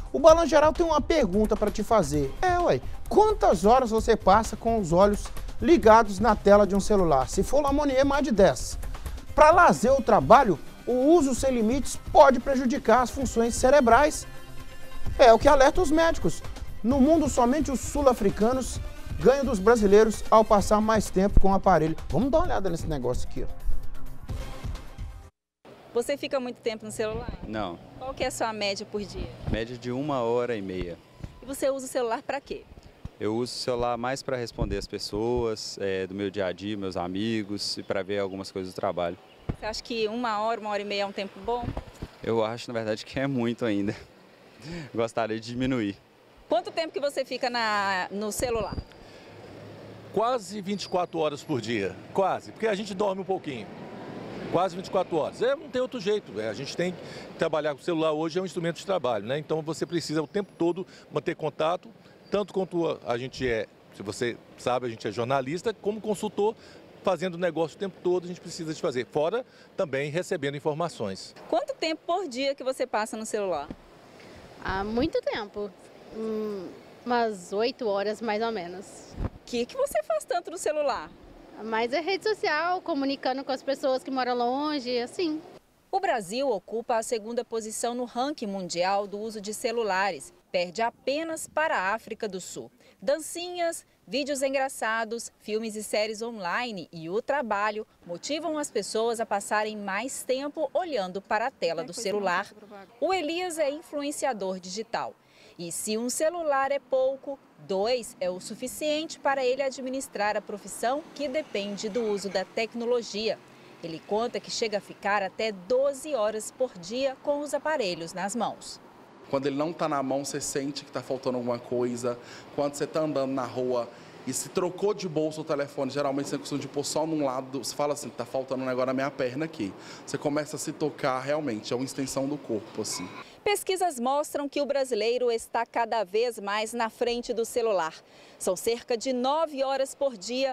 O Balanço Geral tem uma pergunta para te fazer. Quantas horas você passa com os olhos ligados na tela de um celular? Se for Lamonier, mais de 10. Para lazer ou trabalho, o uso sem limites pode prejudicar as funções cerebrais. É o que alerta os médicos. No mundo, somente os sul-africanos ganham dos brasileiros ao passar mais tempo com o aparelho. Vamos dar uma olhada nesse negócio aqui, ó. Você fica muito tempo no celular? Não. Qual que é a sua média por dia? Média de 1h30. E você usa o celular para quê? Eu uso o celular mais para responder as pessoas, do meu dia a dia, meus amigos, e para ver algumas coisas do trabalho. Você acha que 1h30 é um tempo bom? Eu acho, na verdade, que é muito ainda. Gostaria de diminuir. Quanto tempo que você fica no celular? Quase 24 horas por dia. Quase, porque a gente dorme um pouquinho. Quase 24 horas. Não tem outro jeito. A gente tem que trabalhar com o celular hoje, é um instrumento de trabalho, né? Então você precisa o tempo todo manter contato, tanto quanto a gente se você sabe, a gente é jornalista, como consultor, fazendo negócio o tempo todo, a gente precisa de fazer. Fora também recebendo informações. Quanto tempo por dia que você passa no celular? Há muito tempo. Umas 8 horas mais ou menos. O que você faz tanto no celular? Mas é rede social, comunicando com as pessoas que moram longe, assim. O Brasil ocupa a 2ª posição no ranking mundial do uso de celulares. Perde apenas para a África do Sul. Dancinhas, vídeos engraçados, filmes e séries online e o trabalho motivam as pessoas a passarem mais tempo olhando para a tela do celular. O Elias é influenciador digital. E se um celular é pouco, 2 é o suficiente para ele administrar a profissão que depende do uso da tecnologia. Ele conta que chega a ficar até 12 horas por dia com os aparelhos nas mãos. Quando ele não está na mão, você sente que está faltando alguma coisa. Quando você está andando na rua e se trocou de bolsa o telefone, geralmente você costuma de pôr só num lado, você fala assim, está faltando um negócio na minha perna aqui. Você começa a se tocar realmente, é uma extensão do corpo, assim. Pesquisas mostram que o brasileiro está cada vez mais na frente do celular. São cerca de 9 horas por dia,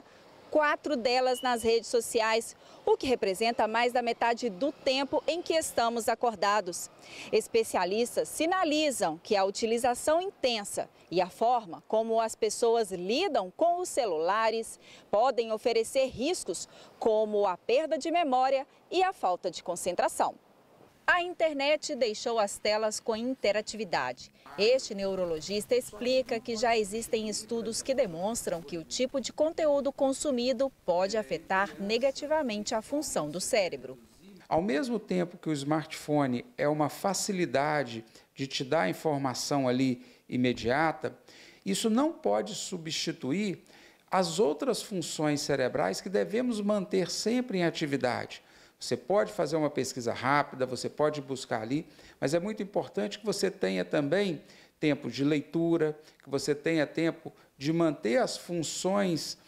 4 delas nas redes sociais, o que representa mais da metade do tempo em que estamos acordados. Especialistas sinalizam que a utilização intensa e a forma como as pessoas lidam com os celulares podem oferecer riscos, como a perda de memória e a falta de concentração. A internet deixou as telas com interatividade. Este neurologista explica que já existem estudos que demonstram que o tipo de conteúdo consumido pode afetar negativamente a função do cérebro. Ao mesmo tempo que o smartphone é uma facilidade de te dar informação ali imediata, isso não pode substituir as outras funções cerebrais que devemos manter sempre em atividade. Você pode fazer uma pesquisa rápida, você pode buscar ali, mas é muito importante que você tenha também tempo de leitura, que você tenha tempo de manter as funções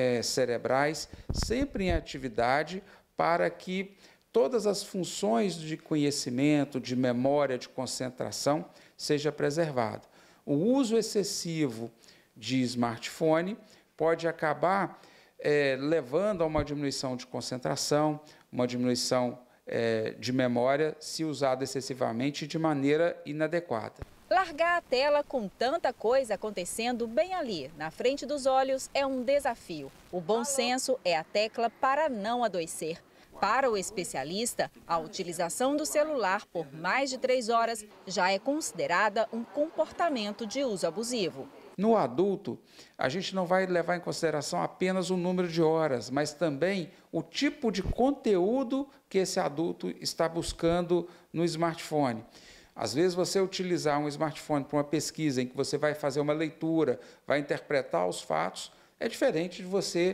cerebrais sempre em atividade para que todas as funções de conhecimento, de memória, de concentração seja preservado. O uso excessivo de smartphone pode acabar levando a uma diminuição de concentração, uma diminuição de memória se usado excessivamente e de maneira inadequada. Largar a tela com tanta coisa acontecendo bem ali, na frente dos olhos, é um desafio. O bom senso é a tecla para não adoecer. Para o especialista, a utilização do celular por mais de 3 horas já é considerada um comportamento de uso abusivo. No adulto, a gente não vai levar em consideração apenas o número de horas, mas também o tipo de conteúdo que esse adulto está buscando no smartphone. Às vezes, você utilizar um smartphone para uma pesquisa em que você vai fazer uma leitura, vai interpretar os fatos, é diferente de você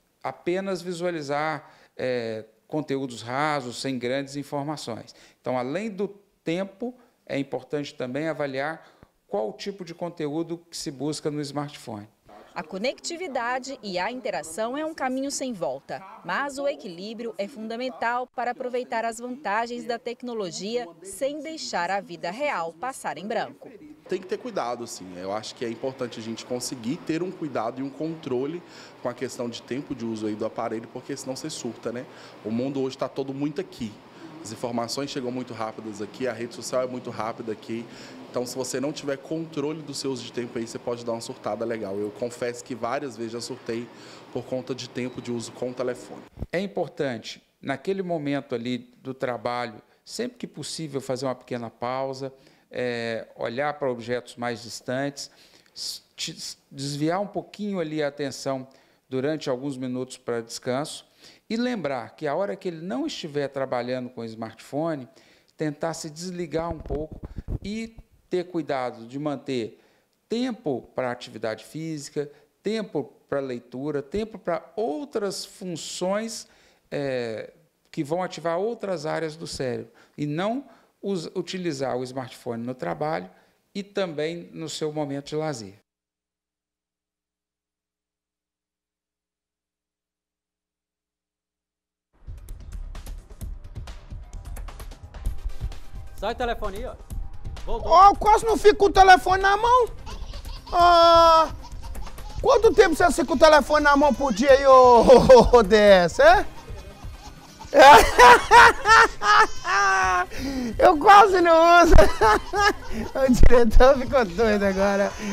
apenas visualizar conteúdos rasos, sem grandes informações. Então, além do tempo, é importante também avaliar qual o tipo de conteúdo que se busca no smartphone. A conectividade e a interação é um caminho sem volta, mas o equilíbrio é fundamental para aproveitar as vantagens da tecnologia sem deixar a vida real passar em branco. Tem que ter cuidado, sim. Eu acho que é importante a gente conseguir ter um cuidado e um controle com a questão de tempo de uso aí do aparelho, porque senão você surta, né? O mundo hoje está todo muito aqui. As informações chegam muito rápidas aqui, a rede social é muito rápida aqui. Então, se você não tiver controle do seu uso de tempo aí, você pode dar uma surtada legal. Eu confesso que várias vezes já surtei por conta de tempo de uso com o telefone. É importante, naquele momento ali do trabalho, sempre que possível, fazer uma pequena pausa, olhar para objetos mais distantes, desviar um pouquinho ali a atenção durante alguns minutos para descanso e lembrar que a hora que ele não estiver trabalhando com o smartphone, tentar se desligar um pouco e ter cuidado de manter tempo para atividade física, tempo para leitura, tempo para outras funções que vão ativar outras áreas do cérebro e não utilizar o smartphone no trabalho e também no seu momento de lazer. Sai o telefone aí, ó. Voltou. Ó, quase não fico com o telefone na mão. Quanto tempo você fica com o telefone na mão por dia aí, ô DS, é? Eu quase não uso. O diretor ficou doido agora.